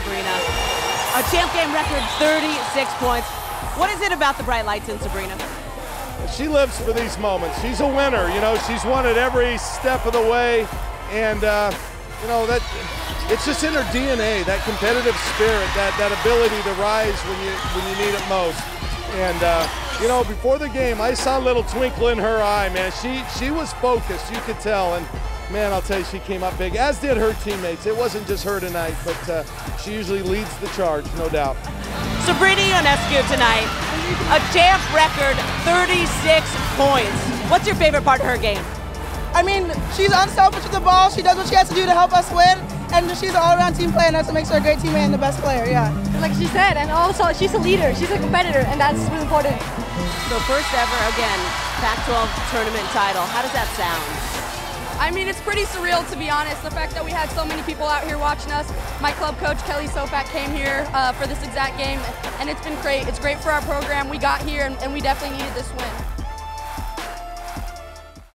Sabrina. A champ game record 36 points. What is it about the bright lights in Sabrina? She lives for these moments. She's a winner, you know. She's won it every step of the way, and you know, that it's just in her DNA, that competitive spirit, that ability to rise when you need it most. And you know, before the game, I saw a little twinkle in her eye, man. She was focused, you could tell, and man, I'll tell you, she came up big, as did her teammates. It wasn't just her tonight, but she usually leads the charge, no doubt. Sabrina Ionescu tonight, a champ record 36 points. What's your favorite part of her game? I mean, she's unselfish with the ball. She does what she has to do to help us win, and she's an all-around team player, and that's what makes her a great teammate and the best player, yeah. Like she said, and also she's a leader, she's a competitor, and that's really important. So first ever, again, Pac-12 Tournament title. How does that sound? I mean, it's pretty surreal, to be honest. The fact that we had so many people out here watching us. My club coach, Kelly Sopak, came here for this exact game, and it's been great. It's great for our program. We got here, and we definitely needed this win.